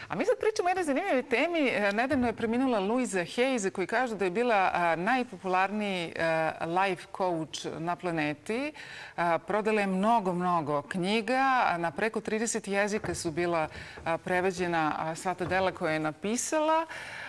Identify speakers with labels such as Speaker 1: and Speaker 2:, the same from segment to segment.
Speaker 1: A mi sad pričamo o jednoj zanimljivoj temi. Nedavno je preminula Louisa Hay, koji kaže da je bila najpopularniji life coach na planeti. Prodala je mnogo knjiga. Na preko 30 jezika su bila preveđena sva ta dela koje je napisala.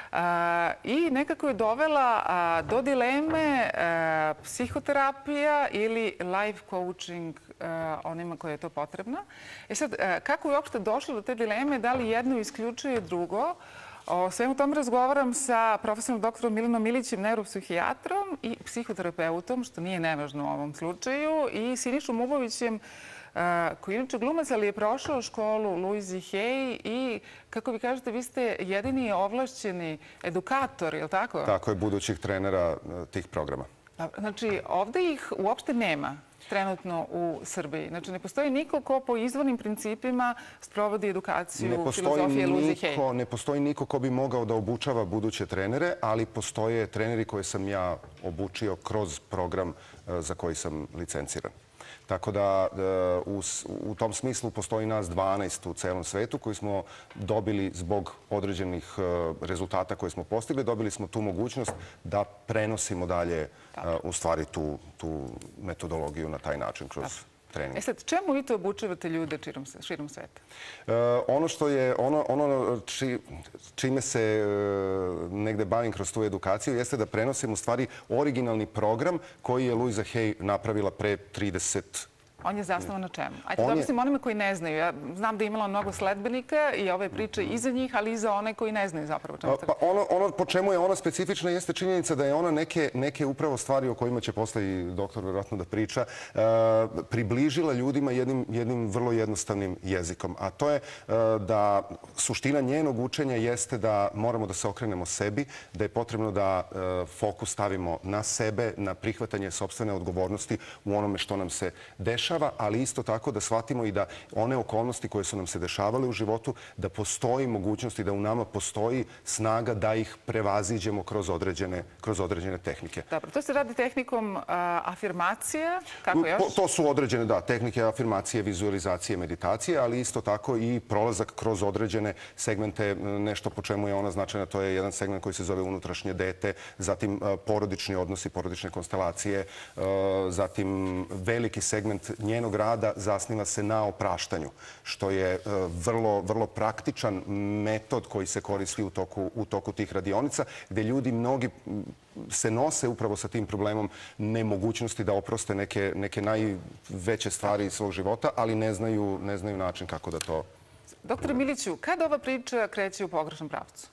Speaker 1: I nekako je dovela do dileme psihoterapija ili life coaching onima koje je to potrebno. E sad, kako je uopšte došlo do te dileme, da li jedno isključuje drugo? O svemu tom razgovaram sa profesorom doktorom Milanom Milićem, neuropsihijatrom i psihoterapeutom, što nije nevažno u ovom slučaju, i Sinišom Ubovićem, koji je inače glumac, ali je prošao školu Louise Hay i, kako vi kažete, vi ste jedini ovlašćeni edukator, je li tako?
Speaker 2: Tako je, budućih trenera tih programa.
Speaker 1: Znači, ovde ih uopšte nema trenutno u Srbiji. Znači, ne postoji niko ko po izvornim principima sprovodi edukaciju filozofije Louise Hay.
Speaker 2: Ne postoji niko ko bi mogao da obučava buduće trenere, ali postoje treneri koje sam ja obučio kroz program za koji sam licenciran. Tako da u tom smislu postoji nas 12 u celom svetu koji smo dobili zbog određenih rezultata koje smo postigli. Dobili smo tu mogućnost da prenosimo dalje u stvari tu metodologiju na taj način kroz trening.
Speaker 1: E sad, čemu vi to obučavate ljude širom sveta?
Speaker 2: Ono što je, ono čime se negde bavim kroz tu edukaciju jeste da prenosim u stvari originalni program koji je Louisa Hay napravila pre 30.
Speaker 1: On je zasnovan na čemu? Ajde, da mislim onima koji ne znaju. Ja znam da je imala mnogo sledbenika i ove priče i za njih, ali i za one koji ne znaju zapravo čemu se...
Speaker 2: Ono po čemu je ona specifična jeste činjenica da je ona neke upravo stvari o kojima će posle i doktor vjerojatno da priča, približila ljudima jednim vrlo jednostavnim jezikom. A to je da suština njenog učenja jeste da moramo da se okrenemo sebi, da je potrebno da fokus stavimo na sebe, na prihvatanje sopstvene odgovornosti u onome što nam se dešava, ali isto tako da shvatimo i da one okolnosti koje su nam se dešavale u životu, da postoji mogućnost i da u nama postoji snaga da ih prevaziđemo kroz određene tehnike.
Speaker 1: Dobro, to se radi tehnikom afirmacija, kako još?
Speaker 2: To su određene, da, tehnike afirmacije, vizualizacije, meditacije, ali isto tako i prolazak kroz određene segmente, nešto po čemu je ona značajna, to je jedan segment koji se zove unutrašnje dete, zatim porodični odnosi, porodične konstelacije, zatim veliki segment njenog rada zasniva se na opraštanju, što je vrlo praktičan metod koji se koristi u toku tih radionica, gde ljudi mnogi se nose upravo sa tim problemom nemogućnosti da oproste neke najveće stvari iz svog života, ali ne znaju način kako da to...
Speaker 1: Doktore Miliću, kada ova priča kreće u pogrešnom pravcu?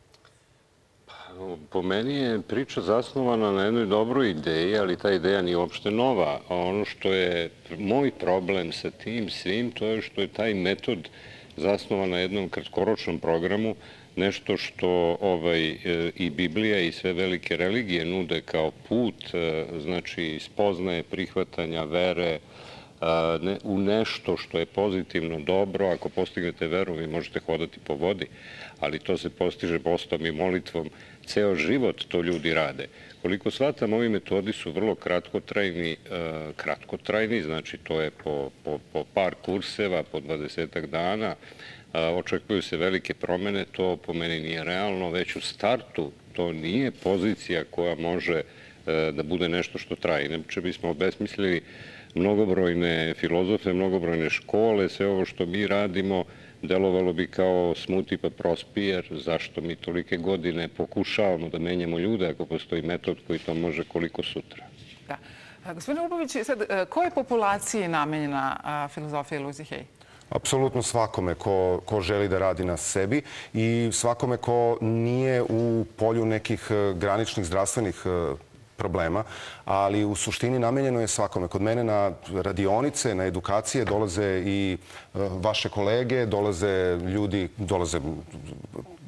Speaker 3: Po meni je priča zasnovana na jednoj dobroj ideji, ali ta ideja nije uopšte nova. A ono što je moj problem sa tim svim, to je što je taj metod zasnovan na jednom kratkoročnom programu, nešto što i Biblija i sve velike religije nude kao put, znači spoznaje, prihvatanja, vere, u nešto što je pozitivno, dobro. Ako postignete veru, vi možete hodati po vodi, ali to se postiže postom i molitvom. Ceo život to ljudi rade. Koliko shvatam, ovi metodi su vrlo kratkotrajni, znači to je po par kurseva, po 20 dana. Očekuju se velike promene, to po meni nije realno. Već u startu to nije pozicija koja može da bude nešto što traje. Inače bismo obesmislili mnogobrojne filozofe, mnogobrojne škole, sve ovo što mi radimo delovalo bi kao smuti pa prospi, jer zašto mi tolike godine pokušavamo da menjamo ljude ako postoji metod koji to može koliko sutra.
Speaker 1: Da. Gospodine Ubović, sad, kojoj populaciji je namenjena filozofija Louise Hay?
Speaker 2: Apsolutno svakome ko želi da radi na sebi i svakome ko nije u polju nekih graničnih zdravstvenih problema, ali u suštini namenjeno je svakome. Kod mene na radionice, na edukacije dolaze i vaše kolege, dolaze ljudi, dolaze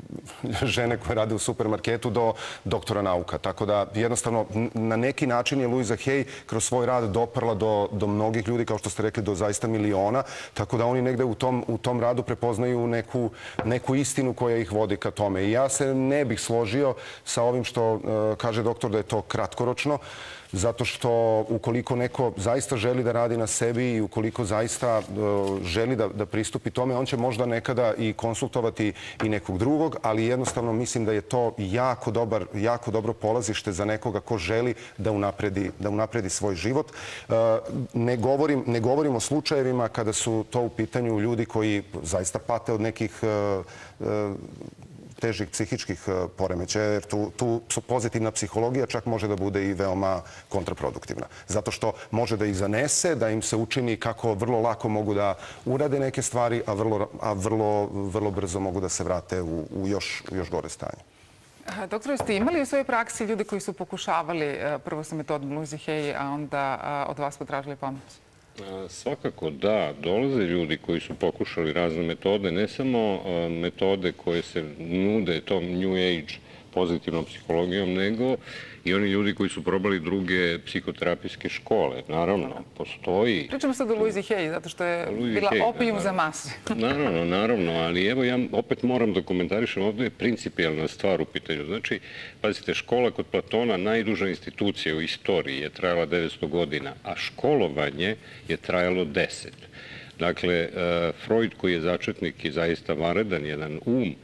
Speaker 2: žene koje rade u supermarketu do doktora nauka. Tako da jednostavno na neki način je Louisa Hay kroz svoj rad doprla do mnogih ljudi, kao što ste rekli, do zaista miliona. Tako da oni negde u tom radu prepoznaju neku istinu koja ih vodi ka tome. I ja se ne bih složio sa ovim što kaže doktor da je to kratkoročno, zato što ukoliko neko zaista želi da radi na sebi i ukoliko zaista želi da pristupi tome, on će možda nekada i konsultovati i nekog drugog, ali jednostavno mislim da je to jako dobro polazište za nekoga ko želi da unapredi svoj život. Ne govorim o slučajevima kada su to u pitanju ljudi koji zaista pate od nekih težih psihičkih poremećaja, jer tu pozitivna psihologija čak može da bude i veoma kontraproduktivna. Zato što može da ih zanese, da im se učini kako vrlo lako mogu da urade neke stvari, a vrlo brzo mogu da se vrate u još gore stanje.
Speaker 1: Doktore, ste imali u svojoj praksi ljudi koji su pokušavali prvo sa metodom Louise Hay, a onda od vas potražili pomoć?
Speaker 3: Svakako da, dolaze ljudi koji su pokušali razne metode, ne samo metode koje se nude tom New Age pozitivnom psihologijom, nego i oni ljudi koji su probali druge psihoterapijske škole. Naravno, postoji...
Speaker 1: Pričamo sad o Louise Hay, zato što je bila opijum za mase.
Speaker 3: Naravno, ali evo ja opet moram da komentarišem, ovdje je principijalna stvar u pitanju. Znači, pazite, škola kod Platona, najduža institucija u istoriji, je trajala 900 godina, a školovanje je trajalo 10. Dakle, Freud, koji je začetnik i zaista varedan, jedan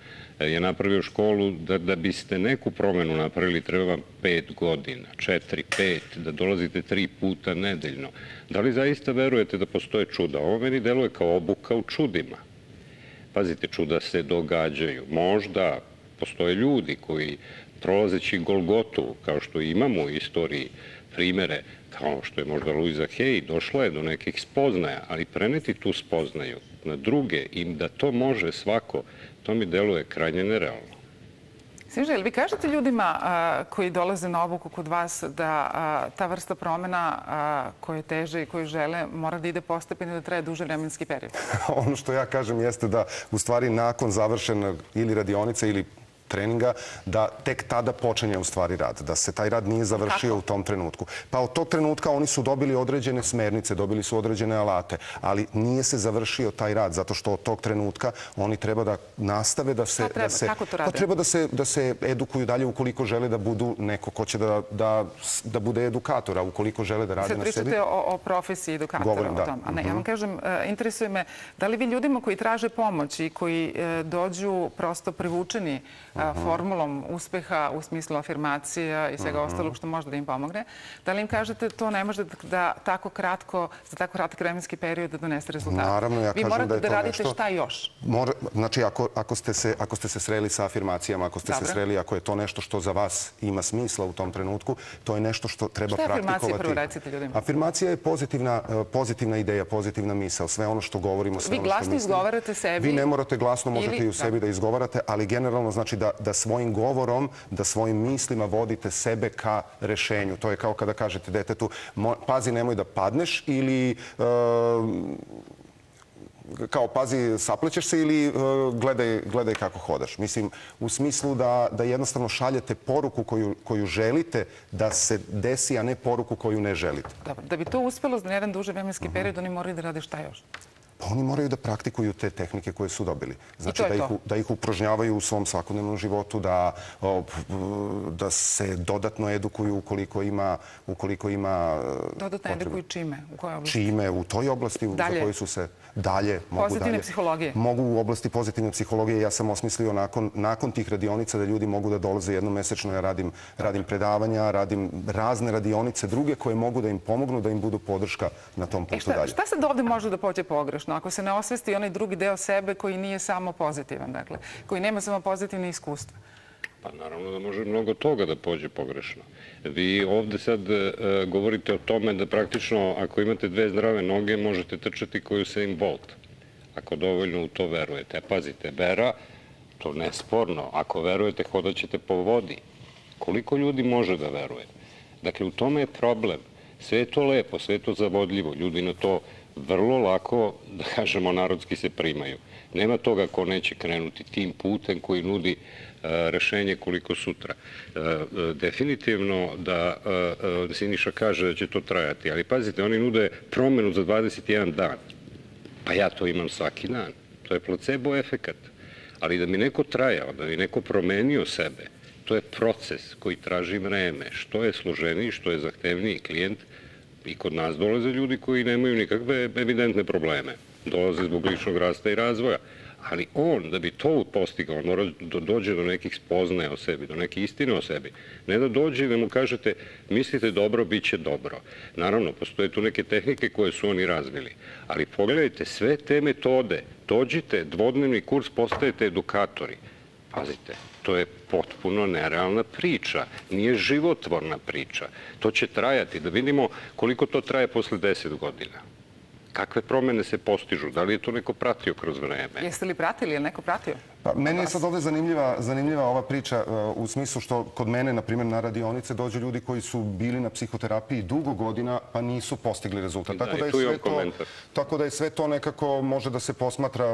Speaker 3: je napravio školu da biste neku promenu napravili, treba vam 5 godina, 4, 5, da dolazite 3 puta nedeljno. Da li zaista verujete da postoje čuda? Ovo meni deluje kao obuka u čudima. Pazite, čuda se događaju. Možda postoje ljudi koji, prolazeći Golgotu, kao što imamo u istoriji primere, kao što je možda Louisa Hay, došla je do nekih spoznaja, ali preneti tu spoznaju na druge i da to može svako, to mi deluje krajnje nerealno.
Speaker 1: Siniša, jel vi kažete ljudima koji dolaze na obuku kod vas da ta vrsta promjena koje teže i koje žele mora da ide postepeno i da traje duže vremenski period?
Speaker 2: Ono što ja kažem jeste da u stvari nakon završenog ili radionice ili treninga, da tek tada počinje u stvari rad, da se taj rad nije završio u tom trenutku. Pa od tog trenutka oni su dobili određene smernice, dobili su određene alate, ali nije se završio taj rad, zato što od tog trenutka oni treba da nastave da se...
Speaker 1: Kako to rade?
Speaker 2: Treba da se edukuju dalje ukoliko žele da budu neko ko će da bude edukatora, ukoliko žele da rade na sebi.
Speaker 1: Sad pričate o profesiji edukatora, o tom. Ja vam kažem, interesuje me, da li vi ljudima koji traže pomoć i koji dođu prosto privučeni formulom uspeha u smislu afirmacija i svega ostalog što može da im pomogne, da li im kažete to ne može da tako kratko, za tako kratak vremenski period da donese rezultate?
Speaker 2: Naravno, ja kažem da je to nešto...
Speaker 1: Vi morate da radite šta još?
Speaker 2: Znači, ako ste se sreli sa afirmacijama, ako ste se sreli, ako je to nešto što za vas ima smisla u tom trenutku, to je nešto što treba praktikovati.
Speaker 1: Šta je afirmacija, prvo recite ljudima?
Speaker 2: Afirmacija je pozitivna ideja, pozitivna misao, sve ono što govorimo, sve ono što mislimo.
Speaker 1: Vi glasno izgovarate sebi?
Speaker 2: Vi ne morate glasno, možete i u sebi da izgovarate, ali generalno znači da svojim govorom, da svojim mislima vodite sebe ka rešenju. To je kao kada kažete detetu, pazi, nemoj da padneš, ili kao pazi, saplećeš se, ili gledaj kako hodaš. Mislim, u smislu da jednostavno šaljete poruku koju želite da se desi, a ne poruku koju ne želite.
Speaker 1: Dobro, da bi to uspelo za jedan duže vremenski period, oni moraju da rade šta još?
Speaker 2: Pa oni moraju da praktikuju te tehnike koje su dobili. Znači da ih upražnjavaju u svom svakodnevnom životu, da se dodatno edukuju ukoliko ima...
Speaker 1: Dodatno edukuju čime? U kojoj oblasti?
Speaker 2: Čime? U toj oblasti za koju su se dalje...
Speaker 1: Pozitivne psihologije?
Speaker 2: Mogu u oblasti pozitivne psihologije. Ja sam osmislio nakon tih radionica da ljudi mogu da dolaze jednomesečno. Ja radim predavanja, radim razne radionice druge koje mogu da im pomognu, da im budu podrška na tom putu dalje.
Speaker 1: Šta sad ovde može da pođe pogrešno? Ako se ne osvesti onaj drugi deo sebe koji nije samo pozitivan, dakle, koji nema samo pozitivne iskustva?
Speaker 3: Pa naravno da može mnogo toga da pođe pogrešno. Vi ovde sad govorite o tome da praktično ako imate 2 zdrave noge možete trčati koju Usain Bolt. Ako dovoljno u to verujete. Pazite, vera, to nesporno. Ako verujete, hodat ćete po vodi. Koliko ljudi može da veruje? Dakle, u tome je problem. Sve je to lepo, sve je to zavodljivo. Ljudi na to vrlo lako, da kažemo, narodski se primaju. Nema toga ko neće krenuti tim putem koji nudi rešenje koliko sutra. Definitivno da Siniša kaže da će to trajati, ali pazite, oni nude promenu za 21 dan. Pa ja to imam svaki dan. To je placebo efekat. Ali da mi neko trajao, da mi neko promenio sebe, to je proces koji traži vreme. Što je složeniji, što je zahtevniji klijent, i kod nas dolaze ljudi koji nemaju nikakve evidentne probleme. Dolaze zbog ličnog rasta i razvoja. Ali on, da bi to postigao, mora da dođe do nekih spoznaja o sebi, do neke istine o sebi. Ne da dođe i da mu kažete, mislite dobro, bit će dobro. Naravno, postoje tu neke tehnike koje su oni razvili. Ali pogledajte, sve te metode, dođite, dvodnevni kurs, postajete edukatori. Pazite, to je potpuno nerealna priča, nije životvorna priča. To će trajati, da vidimo koliko to traje posle 10 godina. Kakve promene se postižu? Da li je to neko pratio kroz vreme?
Speaker 1: Jeste li pratili? Je li neko pratio?
Speaker 2: Pa, meni je sad ovde zanimljiva ova priča u smislu što kod mene, na primjer, na radionice dođu ljudi koji su bili na psihoterapiji dugo godina pa nisu postigli rezultat. Tako da je sve to nekako može da se posmatra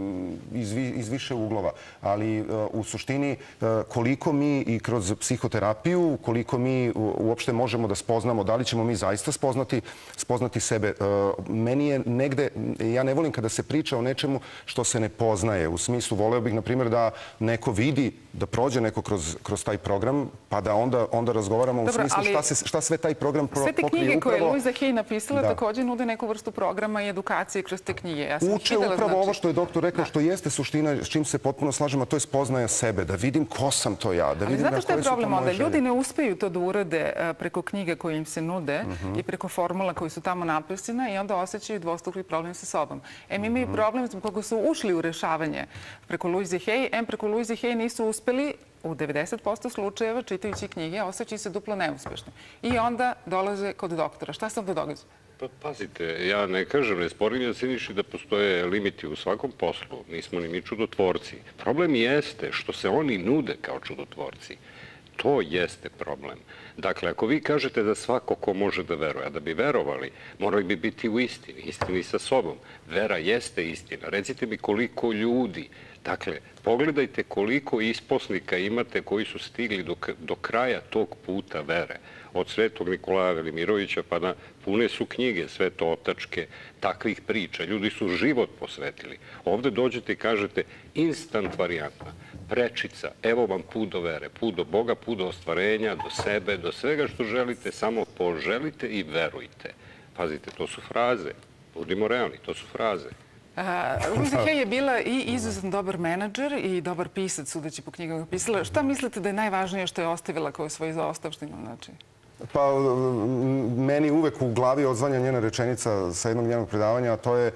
Speaker 2: iz više uglova. Ali u suštini koliko mi i kroz psihoterapiju, koliko mi uopšte možemo da spoznamo, da li ćemo mi zaista spoznati sebe. Meni je negde, ja ne volim kada se priča o nečemu što se ne poznaje. U smislu, voleo bih, na primjer, da neko vidi, da prođe neko kroz taj program, pa da onda razgovaramo u smislu šta sve taj program pokrije.
Speaker 1: Sve te knjige koje je Louisa Hay napisala također nude neku vrstu programa i edukacije kroz te knjige.
Speaker 2: Uče upravo ovo što je doktor rekao, što jeste suština, s čim se potpuno slažemo, a to je spoznaja sebe, da vidim ko sam to ja, da vidim na koje su to moje želje. Ali znate što je problem onda? Ljudi ne uspeju to da urade preko knjige koje im se nude i preko formula koji su tamo napisane i onda osjećaju dvostrukli problem sa sobom. Mi imaju problem zbog koga su ušli u rešavanje preko Louise Hay, preko Louise Hay nisu uspeli u 90% slučajeva, čitajući knjige, osjećaju se duplo neuspešno. I onda dolaze kod doktora. Šta se onda događa?
Speaker 3: Pa pazite, ja ne kažem, ne sporim ja Siniši da postoje limiti u svakom poslu. Nismo ni mi čudotvorci. Problem jeste što se oni nude kao čudotvorci. To jeste problem. Dakle, ako vi kažete da svako ko može da veruje, a da bi verovali, morali bi biti u istini sa sobom. Vera jeste istina. Recite mi koliko ljudi. Dakle, pogledajte koliko isposnika imate koji su stigli do kraja tog puta vere. Od Svetog Nikolaja Velimirovića pa na pune su knjige, svetotačke, takvih priča. Ljudi su život posvetili. Ovde dođete i kažete instant varijanta, prečica, evo vam put do vere, put do Boga, put do ostvarenja, do sebe, do svega što želite, samo poželite i verujte. Pazite, to su fraze. Budimo realni, to su fraze.
Speaker 1: Louisa Hay je bila i izuzetno dobar menadžer i dobar pisac, sudeći po knjigama pisala. Šta mislite da je najvažnije što je ostavila kao svoju zaostavštinu?
Speaker 2: Pa, meni uvek u glavi odzvanja njena rečenica sa jednog njenog predavanja, a to je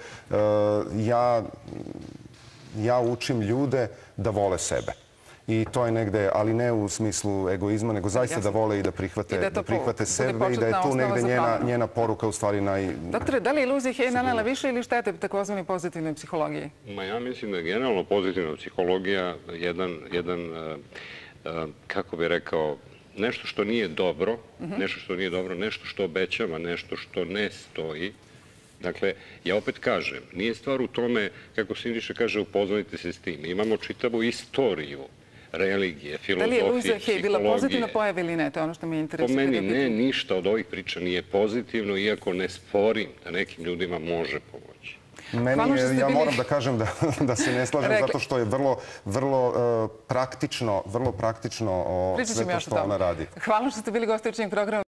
Speaker 2: ja učim ljude da vole sebe. I to je negde, ali ne u smislu egoizma, nego zaista da vole i da prihvate sebe i da je tu negde njena poruka u stvari
Speaker 1: Doktore, da li je Louisa Hay nanela više ili štete takozvani pozitivnoj psihologiji?
Speaker 3: Ja mislim da je generalno pozitivna psihologija jedan, kako bih rekao, nešto što nije dobro, nešto što obećava, nešto što ne stoji. Dakle, ja opet kažem, nije stvar u tome, kako Siniša kaže, upoznajte se s tim. Imamo čitavu istoriju religije, filozofije,
Speaker 1: psihologije. Da li je Louisa Hay bila pozitivna pojava ili ne? To je ono što me interesuje.
Speaker 3: Po meni ne, ništa od ovih priča nije pozitivno, iako ne sporim da nekim ljudima može pomoći.
Speaker 2: Ja moram da kažem da se ne slažem zato što je vrlo praktično sve to što ona radi.
Speaker 1: Hvala što ste bili gosti u programu.